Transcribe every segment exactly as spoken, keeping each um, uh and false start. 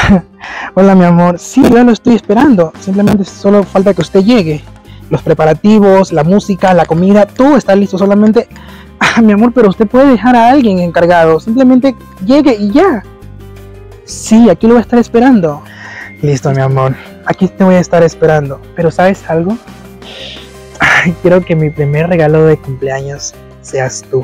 Hola, mi amor. Sí, yo lo estoy esperando. Simplemente solo falta que usted llegue. Los preparativos, la música, la comida, todo está listo. Solamente, ah, mi amor, pero usted puede dejar a alguien encargado. Simplemente llegue y ya. Sí, aquí lo voy a estar esperando. Listo, mi amor. Aquí te voy a estar esperando. Pero ¿sabes algo? Ay, quiero que mi primer regalo de cumpleaños seas tú.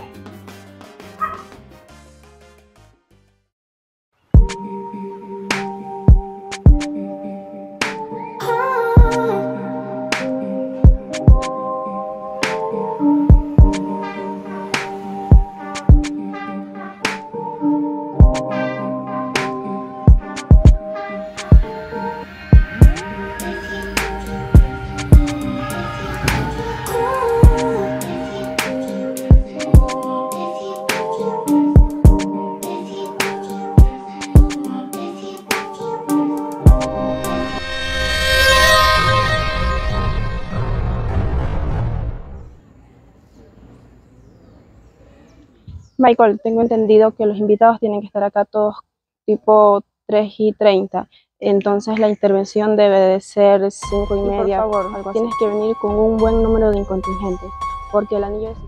Michael, tengo entendido que los invitados tienen que estar acá todos tipo tres y treinta. Entonces la intervención debe de ser cinco y media. Por favor, algo así. Tienes que venir con un buen número de incontingentes, porque el anillo es...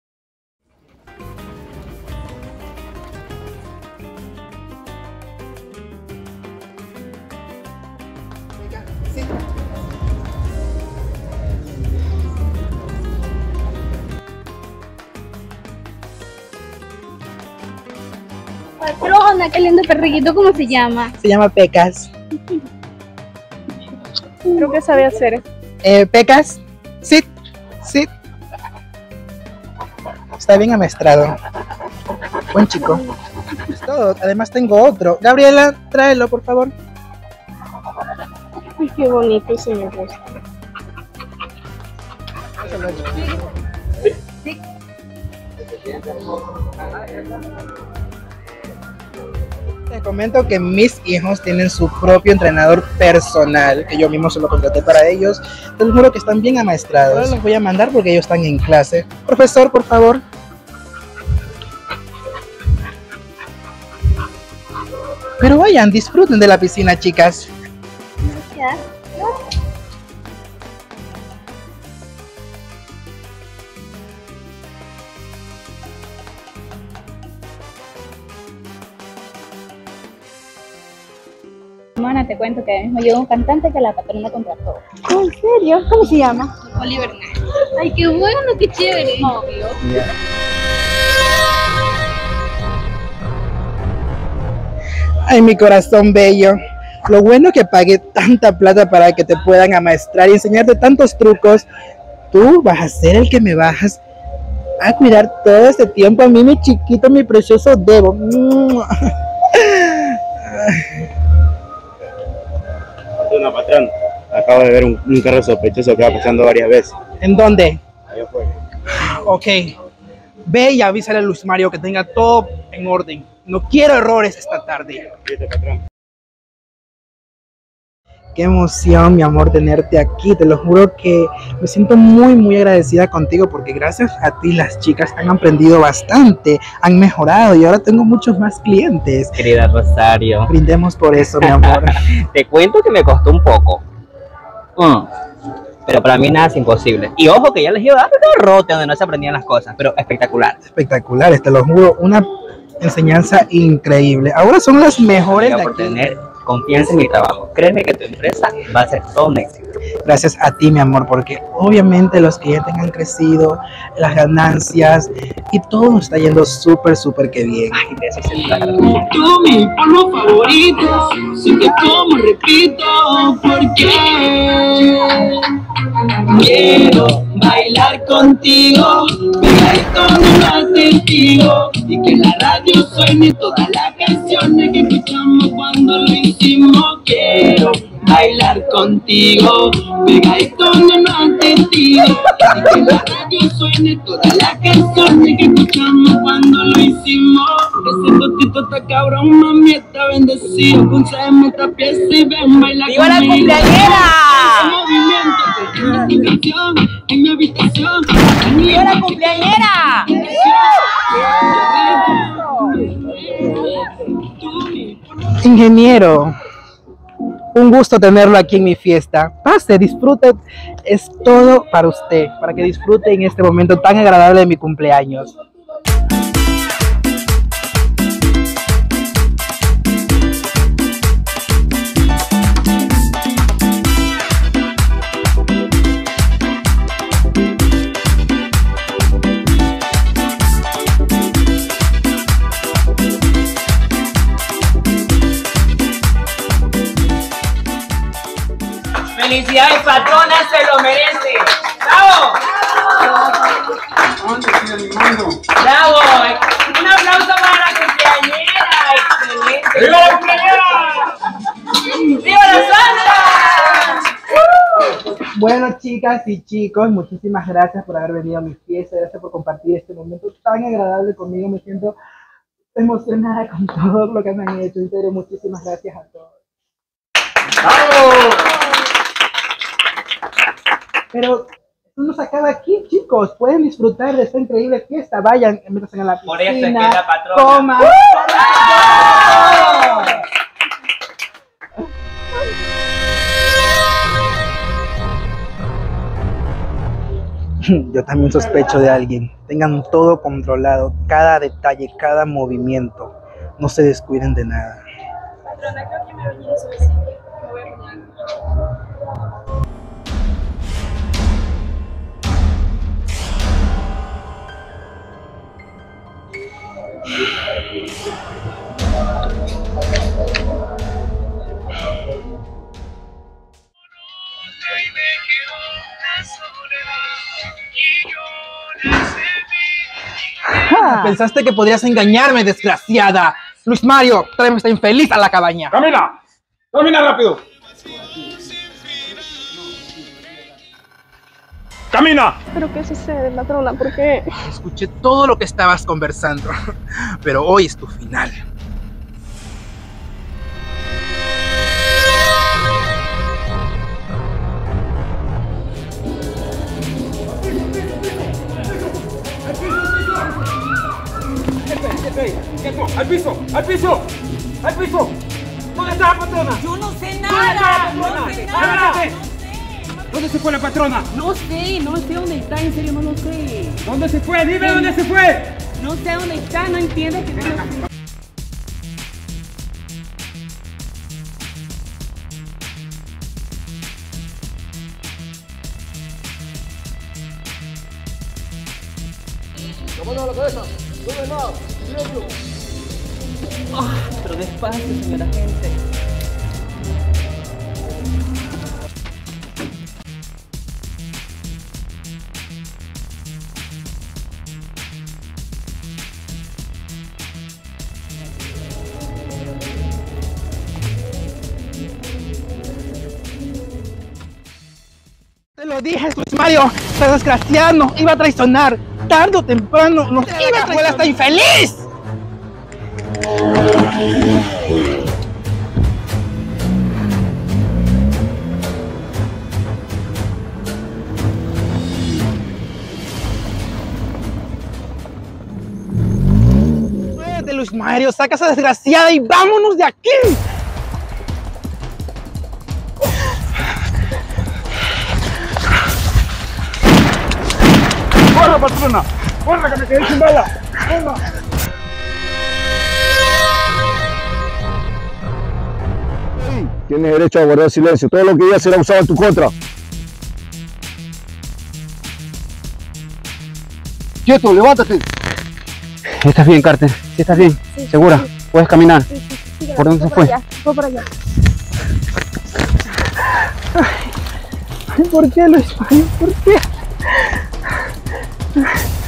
Patrona, qué lindo perriguito, ¿cómo se llama? Se llama Pecas. Creo que sabe hacer. Eh, Pecas, sit, sit. Está bien amestrado. Buen chico. Es todo. Además tengo otro. Gabriela, tráelo, por favor. Ay, qué bonito ese me gusta. Sí. Te comento que mis hijos tienen su propio entrenador personal, que yo mismo se lo contraté para ellos. Te juro que están bien amaestrados. Ahora los voy a mandar porque ellos están en clase. Profesor, por favor. Pero vayan, disfruten de la piscina, chicas. Gracias. Hermana, te cuento que mismo llegó un cantante que la patrona contrató. Oh, ¿en serio? ¿Cómo se llama? Oliver Nash. Ay, qué bueno, qué chévere. Obvio. Yeah. Ay, mi corazón bello. Lo bueno que pagué tanta plata para que te puedan amaestrar y enseñarte tantos trucos. Tú vas a ser el que me vas a cuidar todo este tiempo a mí, mi chiquito, mi precioso Debo. Una patrón, acabo de ver un, un carro sospechoso que va pasando varias veces. ¿En dónde? Allá afuera. Ok. Ve y avísale a Luz Mario que tenga todo en orden. No quiero errores esta tarde. Listo, patrón. Qué emoción, mi amor, tenerte aquí. Te lo juro que me siento muy, muy agradecida contigo porque gracias a ti las chicas han aprendido bastante, han mejorado y ahora tengo muchos más clientes. Querida Rosario, Brindemos por eso, mi amor. te cuento que me costó un poco. Mm. Pero para mí nada es imposible. Y ojo que ya les iba a dar un rote donde no se aprendían las cosas, pero espectacular. Espectaculares, te lo juro, una enseñanza increíble. Ahora son las mejores de Por aquí. tener confianza en mi trabajo. Créeme que tu empresa va a ser todo un éxito. Gracias a ti, mi amor, porque obviamente los clientes han crecido, las ganancias y todo nos está yendo súper, súper que bien. Ay, de eso se trata. Tú mi polvo favorito, sé que como repito, porque quiero bailar contigo, pegadito en un testigo, y que en la radio suene todas las canciones que escuchamos cuando lo hicimos. Quiero bailar contigo, pegadito en un testigo, y que en la radio suene todas las canciones que escuchamos cuando lo hicimos. Ese totito está cabrón, mami, está bendecido. Concédeme esta pieza y ven, baila ¡Viva la conmigo. cumpleañera! En movimiento, en mi habitación, en mi habitación. ¡Viva la cumpleañera! Ingeniero, Un gusto tenerlo aquí en mi fiesta. Pase, disfrute. Es todo para usted, para que disfrute en este momento tan agradable de mi cumpleaños. ¡Felicidades, patrona! ¡Se lo merece! ¡Bravo! ¡Bravo! ¡Un aplauso para la cumpleañera! ¡Excelente! ¡Viva la cumpleañera! ¡Viva la Sandra! Bueno, chicas y chicos, muchísimas gracias por haber venido a mi fiesta. Gracias por compartir este momento tan agradable conmigo. Me siento emocionada con todo lo que me han hecho. En serio, muchísimas gracias a todos. ¡Bravo! Pero no se acaba aquí, chicos. Pueden disfrutar de esta increíble fiesta. Vayan, métanse en la piscina. Por eso es que es la patrona. Coman. Yo también sospecho de alguien. Tengan todo controlado, cada detalle, cada movimiento. No se descuiden de nada. Patrona, creo que me bañé suficiente. Me voy a bañar. Ah, pensaste que podrías engañarme, desgraciada. Luis Mario, tráeme esta infeliz a la cabaña. ¡Camina! ¡Camina rápido! ¡Camina! ¿Pero qué sucede, patrona? ¿Por qué? Escuché todo lo que estabas conversando, pero hoy es tu final. ¡Al piso! ¡Al piso! ¡Al piso! ¿Dónde está la patrona? Yo no sé nada, no sé nada. ¿Dónde se fue la patrona? No sé, no sé dónde está, en serio no lo sé. ¿Dónde se fue? Dime dónde se fue. No sé dónde está, no entiendes que no lo sé. Oh, pero despacio, señora gente. Te lo dije, Luis Mario, esta desgraciada nos iba a traicionar. Tarde o temprano nos iba a traicionar. ¡Hasta infeliz! Muévete, Luis Mario, saca a esa desgraciada y vámonos de aquí. ¡Corra, patrona! ¡Corra, que me quedé sin bala! ¡Corra! Tienes derecho a guardar silencio. Todo lo que digas será usado en tu contra. ¡Quieto, levántate! ¿Estás bien, Carter? ¿Sí estás bien? Sí, ¿Segura? sí. ¿Puedes caminar? Sí, sí, sí, ¿Por dónde voy se fue? Allá, voy por allá. Ay, ¿por qué, Luis Mario? ¿Por qué?